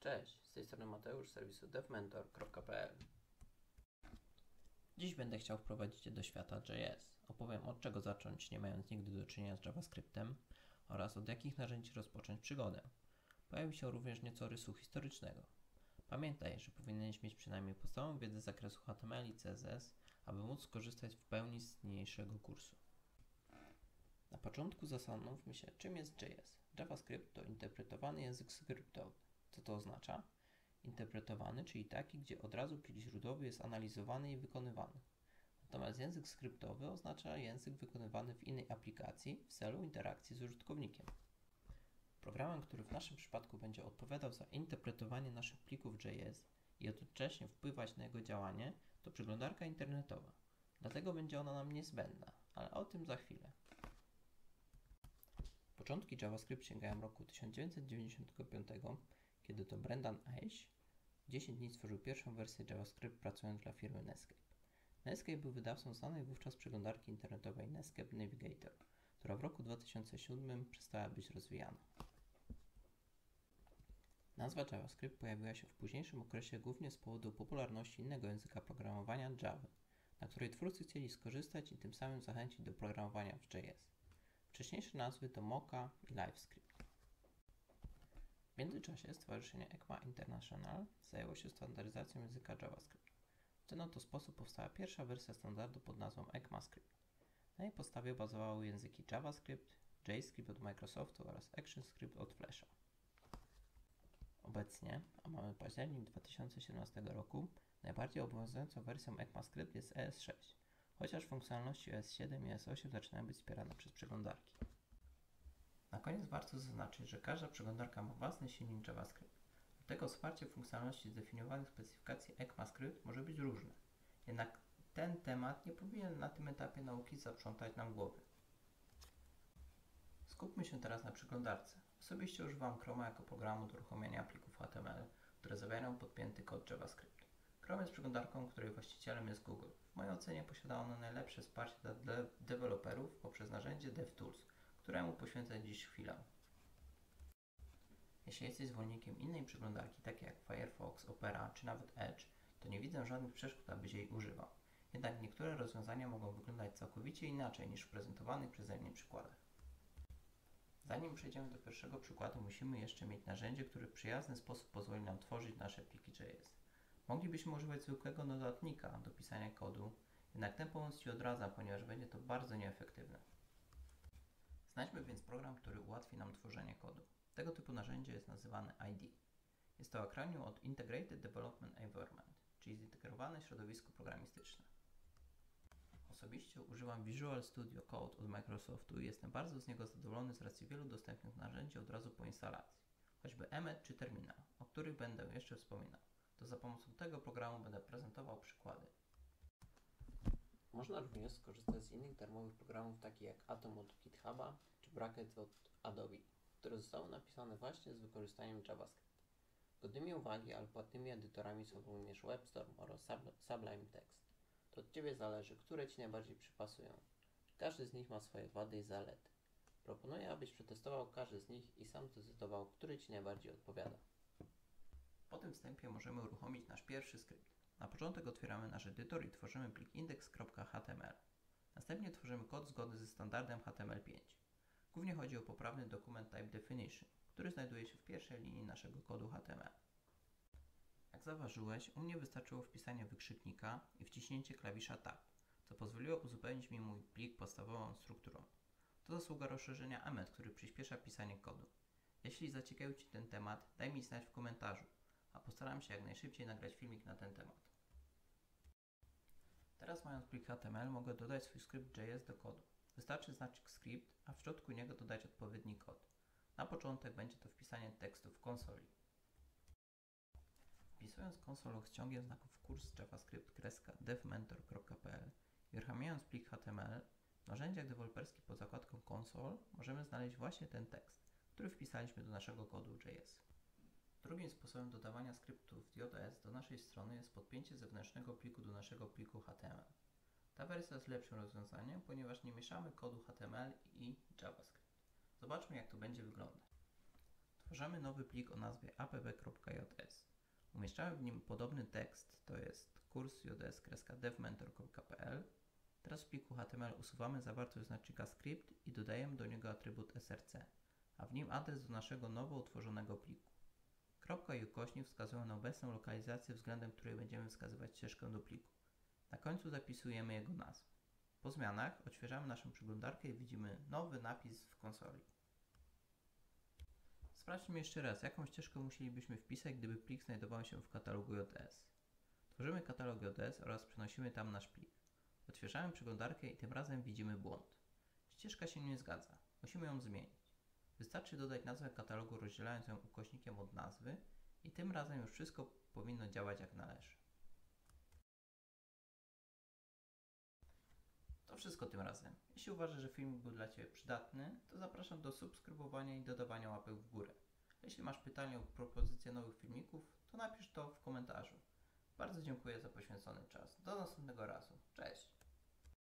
Cześć, z tej strony Mateusz z serwisu devmentor.pl. Dziś będę chciał wprowadzić Cię do świata JS. Opowiem, od czego zacząć, nie mając nigdy do czynienia z JavaScriptem, oraz od jakich narzędzi rozpocząć przygodę. Pojawi się również nieco rysu historycznego. Pamiętaj, że powinieneś mieć przynajmniej podstawową wiedzę z zakresu HTML i CSS, aby móc skorzystać w pełni z niniejszego kursu. Na początku zastanówmy się, czym jest JS. JavaScript to interpretowany język skryptowy. Co to oznacza? Interpretowany, czyli taki, gdzie od razu plik źródłowy jest analizowany i wykonywany. Natomiast język skryptowy oznacza język wykonywany w innej aplikacji w celu interakcji z użytkownikiem. Programem, który w naszym przypadku będzie odpowiadał za interpretowanie naszych plików JS i jednocześnie wpływać na jego działanie, to przeglądarka internetowa. Dlatego będzie ona nam niezbędna, ale o tym za chwilę. Początki JavaScript sięgają roku 1995, kiedy to Brendan Eich w 10 dni stworzył pierwszą wersję JavaScript, pracując dla firmy Netscape. Netscape był wydawcą znanej wówczas przeglądarki internetowej Netscape Navigator, która w roku 2007 przestała być rozwijana. Nazwa JavaScript pojawiła się w późniejszym okresie głównie z powodu popularności innego języka programowania Java, na której twórcy chcieli skorzystać i tym samym zachęcić do programowania w JS. Wcześniejsze nazwy to Mocha i LiveScript. W międzyczasie stowarzyszenie ECMA International zajęło się standaryzacją języka JavaScript. W ten oto sposób powstała pierwsza wersja standardu pod nazwą ECMAScript. Na jej podstawie bazowały języki JavaScript, JScript od Microsoftu oraz ActionScript od Flasha. Obecnie, a mamy październik 2017 roku, najbardziej obowiązującą wersją ECMAScript jest ES6, chociaż funkcjonalności ES7 i ES8 zaczynają być wspierane przez przeglądarki. Na koniec warto zaznaczyć, że każda przeglądarka ma własny silnik JavaScript. Dlatego wsparcie funkcjonalności zdefiniowanych w specyfikacji ECMAScript może być różne. Jednak ten temat nie powinien na tym etapie nauki zaprzątać nam głowy. Skupmy się teraz na przeglądarce. Osobiście używam Chroma jako programu do uruchomienia plików HTML, które zawierają podpięty kod JavaScript. Chrome jest przeglądarką, której właścicielem jest Google. W mojej ocenie posiada ona najlepsze wsparcie dla deweloperów poprzez narzędzie DevTools, któremu poświęcę dziś chwilę. Jeśli jesteś zwolennikiem innej przeglądarki, takiej jak Firefox, Opera czy nawet Edge, to nie widzę żadnych przeszkód, abyś jej używał. Jednak niektóre rozwiązania mogą wyglądać całkowicie inaczej niż w prezentowanych przeze mnie przykładach. Zanim przejdziemy do pierwszego przykładu, musimy jeszcze mieć narzędzie, które w przyjazny sposób pozwoli nam tworzyć nasze pliki JS. Moglibyśmy używać zwykłego notatnika do pisania kodu, jednak ten pomysł Ci odradzam, ponieważ będzie to bardzo nieefektywne. Znajdźmy więc program, który ułatwi nam tworzenie kodu. Tego typu narzędzie jest nazywane IDE. Jest to akronim od Integrated Development Environment, czyli zintegrowane środowisko programistyczne. Osobiście używam Visual Studio Code od Microsoftu i jestem bardzo z niego zadowolony z racji wielu dostępnych narzędzi od razu po instalacji, choćby Emmet czy Terminal, o których będę jeszcze wspominał. To za pomocą tego programu będę prezentował przykłady. Można również skorzystać z innych darmowych programów takich jak Atom od GitHuba czy Bracket od Adobe, które zostały napisane właśnie z wykorzystaniem JavaScript. Godnymi uwagi, ale płatnymi edytorami są również WebStorm oraz Sublime Text. To od Ciebie zależy, które Ci najbardziej przypasują. Każdy z nich ma swoje wady i zalety. Proponuję, abyś przetestował każdy z nich i sam zdecydował, który Ci najbardziej odpowiada. Po tym wstępie możemy uruchomić nasz pierwszy skrypt. Na początek otwieramy nasz edytor i tworzymy plik index.html. Następnie tworzymy kod zgodny ze standardem HTML5. Głównie chodzi o poprawny dokument Type Definition, który znajduje się w pierwszej linii naszego kodu HTML. Jak zauważyłeś, u mnie wystarczyło wpisanie wykrzyknika i wciśnięcie klawisza Tab, co pozwoliło uzupełnić mi mój plik podstawową strukturą. To zasługa rozszerzenia Emmet, który przyspiesza pisanie kodu. Jeśli zaciekawił Ci ten temat, daj mi znać w komentarzu, a postaram się jak najszybciej nagrać filmik na ten temat. Teraz mając plik HTML mogę dodać swój skrypt JS do kodu. Wystarczy znaczek script, a w środku niego dodać odpowiedni kod. Na początek będzie to wpisanie tekstu w konsoli. Wpisując konsolę z ciągiem znaków kurs javascript-devmentor.pl i uruchamiając plik HTML, w narzędziach deweloperskich pod zakładką Console możemy znaleźć właśnie ten tekst, który wpisaliśmy do naszego kodu JS. Drugim sposobem dodawania skryptów JS do naszej strony jest podpięcie zewnętrznego pliku do naszego pliku HTML. Ta wersja jest lepszym rozwiązaniem, ponieważ nie mieszamy kodu HTML i JavaScript. Zobaczmy, jak to będzie wyglądać. Tworzymy nowy plik o nazwie app.js. Umieszczamy w nim podobny tekst, to jest kurs.js-devmentor.pl. Teraz w pliku HTML usuwamy zawartość znacznika script i dodajemy do niego atrybut src, a w nim adres do naszego nowo utworzonego pliku. Kropka i ukośnik wskazują na obecną lokalizację, względem której będziemy wskazywać ścieżkę do pliku. Na końcu zapisujemy jego nazwę. Po zmianach odświeżamy naszą przeglądarkę i widzimy nowy napis w konsoli. Sprawdźmy jeszcze raz, jaką ścieżkę musielibyśmy wpisać, gdyby plik znajdował się w katalogu JS. Tworzymy katalog JS oraz przenosimy tam nasz plik. Odświeżamy przeglądarkę i tym razem widzimy błąd. Ścieżka się nie zgadza. Musimy ją zmienić. Wystarczy dodać nazwę katalogu, rozdzielając ją ukośnikiem od nazwy i tym razem już wszystko powinno działać jak należy. To wszystko tym razem. Jeśli uważasz, że filmik był dla Ciebie przydatny, to zapraszam do subskrybowania i dodawania łapek w górę. Jeśli masz pytania lub propozycje nowych filmików, to napisz to w komentarzu. Bardzo dziękuję za poświęcony czas. Do następnego razu. Cześć!